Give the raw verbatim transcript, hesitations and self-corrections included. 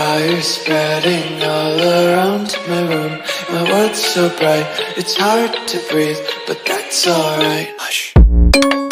fire spreading all around my room. My world's so bright, it's hard to breathe, but that's alright. Hush.